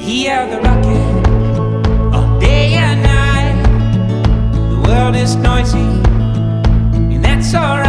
hear the rocket all day and night. The world is noisy, and that's alright.